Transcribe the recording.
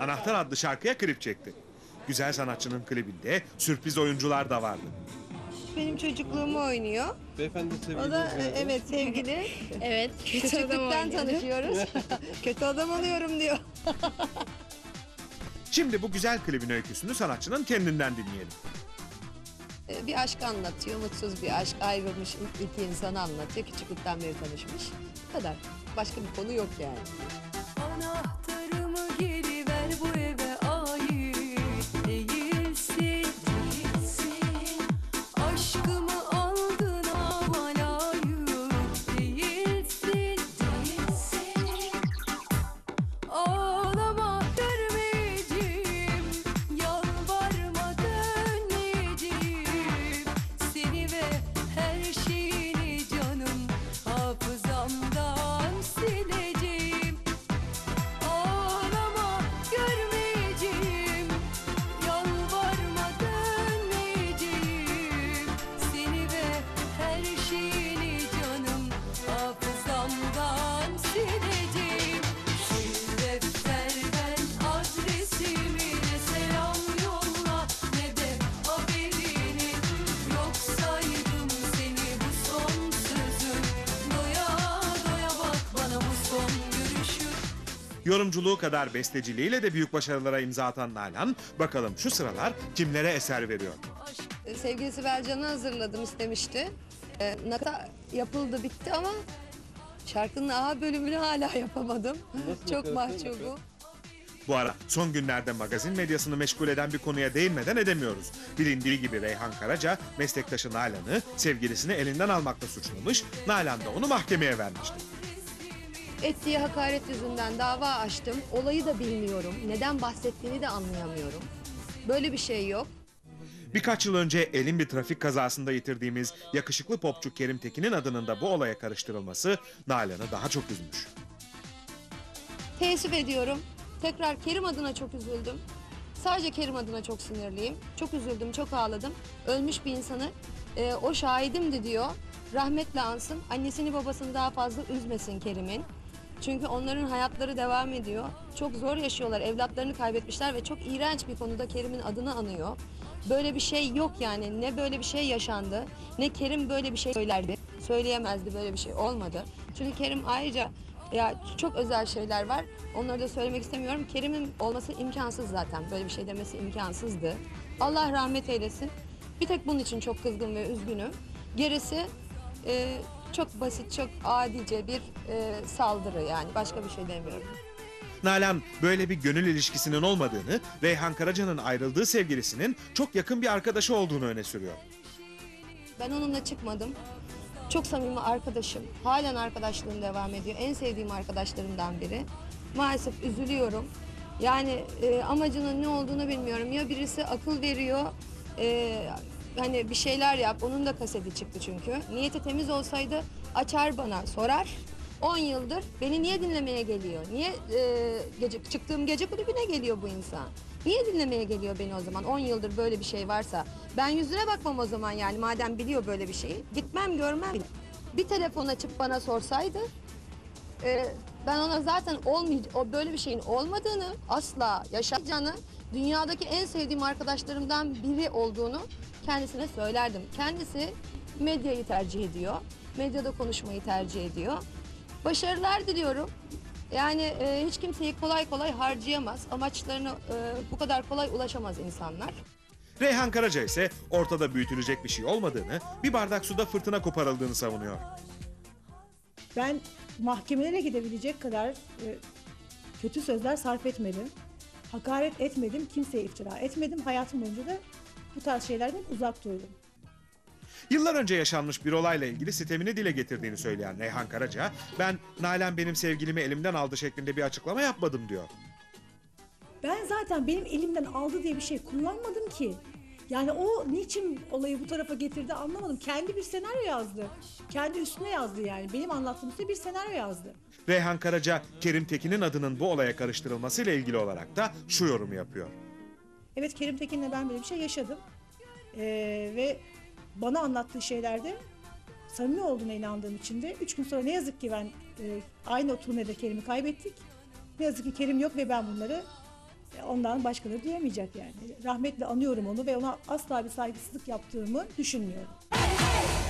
Anahtar adlı şarkıya klip çekti. Güzel sanatçının klibinde sürpriz oyuncular da vardı. Benim çocukluğumu oynuyor. Beyefendi sevgili. O da evet sevgili. Evet. Küçüklükten tanışıyoruz. Kötü adam oluyorum diyor. Şimdi bu güzel klibin öyküsünü sanatçının kendinden dinleyelim. Bir aşk anlatıyor. Mutsuz bir aşk. Ayrılmış iki insanı anlatıyor. Küçüklükten beri tanışmış. Bu kadar. Başka bir konu yok yani. Anahtarımı geri ver, bu eve ait değilsin. Aşkımı aldın ama layık değilsin. Ağlama, görmeyeceğim, yalvarma, dönmeyeceğim. Seni ve her şeyini canım hafızamdan sileceğim. Ağlama, görmeyeceğim, yalvarma, dönmeyeceğim. Seni ve her şeyini canım hafızamdan sileceğim. Sil defterden adresimi, ne selam yolla ne de haberini. Yok saydım seni, bu son sözüm. Doya doya bak bana, bu son görüşüm. Yorumculuğu kadar besteciliğiyle de büyük başarılara imza atan Nalan, bakalım şu sıralar kimlere eser veriyor? Sevgili Sibel Can'ı hazırladım, istemişti. Nata yapıldı, bitti ama şarkının A bölümünü hala yapamadım. Çok mahcubum. Bu ara son günlerde magazin medyasını meşgul eden bir konuya değinmeden edemiyoruz. Bilindiği gibi Reyhan Karaca meslektaşı Nalan'ı sevgilisini elinden almakla suçlamış, Nalan da onu mahkemeye vermişti. Ettiği hakaret yüzünden dava açtım. Olayı da bilmiyorum. Neden bahsettiğini de anlayamıyorum. Böyle bir şey yok. Birkaç yıl önce elin bir trafik kazasında yitirdiğimiz yakışıklı popçu Kerim Tekin'in adının da bu olaya karıştırılması Nalan'ı daha çok üzmüş. Teessüf ediyorum. Tekrar Kerim adına çok üzüldüm. Sadece Kerim adına çok sinirliyim. Çok üzüldüm, çok ağladım. Ölmüş bir insanı o şahidimdi diyor. Rahmetle ansın. Annesini babasını daha fazla üzmesin Kerim'in. Çünkü onların hayatları devam ediyor. Çok zor yaşıyorlar. Evlatlarını kaybetmişler ve çok iğrenç bir konuda Kerim'in adını anıyor. Böyle bir şey yok yani. Ne böyle bir şey yaşandı, ne Kerim böyle bir şey söylerdi. Söyleyemezdi, böyle bir şey olmadı. Çünkü Kerim ayrıca ya çok özel şeyler var. Onları da söylemek istemiyorum. Kerim'in olması imkansız zaten. Böyle bir şey demesi imkansızdı. Allah rahmet eylesin. Bir tek bunun için çok kızgın ve üzgünüm. Gerisi çok basit, çok adice bir saldırı yani. Başka bir şey demiyorum. Nalan böyle bir gönül ilişkisinin olmadığını, Reyhan Karaca'nın ayrıldığı sevgilisinin çok yakın bir arkadaşı olduğunu öne sürüyor. Ben onunla çıkmadım. Çok samimi arkadaşım. Halen arkadaşlığım devam ediyor. En sevdiğim arkadaşlarımdan biri. Maalesef üzülüyorum. Yani amacının ne olduğunu bilmiyorum. Ya birisi akıl veriyor, hani bir şeyler yap. Onun da kaseti çıktı çünkü. Niyeti temiz olsaydı açar bana sorar. 10 yıldır beni niye dinlemeye geliyor? Niye çıktığım gece kulübüne geliyor bu insan? Niye dinlemeye geliyor beni o zaman? 10 yıldır böyle bir şey varsa. Ben yüzüne bakmam o zaman yani, madem biliyor böyle bir şeyi. Gitmem, görmem. Bir telefon açıp bana sorsaydı ben ona zaten böyle bir şeyin olmadığını, asla yaşayacağını, dünyadaki en sevdiğim arkadaşlarımdan biri olduğunu kendisine söylerdim. Kendisi medyayı tercih ediyor. Medyada konuşmayı tercih ediyor. Başarılar diliyorum. Yani hiç kimseyi kolay kolay harcayamaz. Amaçlarına bu kadar kolay ulaşamaz insanlar. Reyhan Karaca ise ortada büyütülecek bir şey olmadığını, bir bardak suda fırtına koparıldığını savunuyor. Ben mahkemelere gidebilecek kadar kötü sözler sarf etmedim. Hakaret etmedim, kimseye iftira etmedim. Hayatım boyunca da bu tarz şeylerden uzak durdum. Yıllar önce yaşanmış bir olayla ilgili sitemini dile getirdiğini söyleyen Reyhan Karaca, ben Nalan benim sevgilimi elimden aldı şeklinde bir açıklama yapmadım diyor. Ben zaten benim elimden aldı diye bir şey kullanmadım ki. Yani o niçin olayı bu tarafa getirdi anlamadım. Kendi bir senaryo yazdı. Kendi üstüne yazdı yani. Benim anlattığım üstüne bir senaryo yazdı. Reyhan Karaca, Kerim Tekin'in adının bu olaya karıştırılmasıyla ilgili olarak da şu yorumu yapıyor. Evet, Kerim Tekin'le ben böyle bir şey yaşadım. Ve bana anlattığı şeylerde samimi olduğuna inandığım için de 3 gün sonra ne yazık ki ben aynı o turnede Kerim'i kaybettik. Ne yazık ki Kerim yok ve ben bunları Ondan başkaları duyamayacak yani. Rahmetle anıyorum onu ve ona asla bir saygısızlık yaptığımı düşünmüyorum.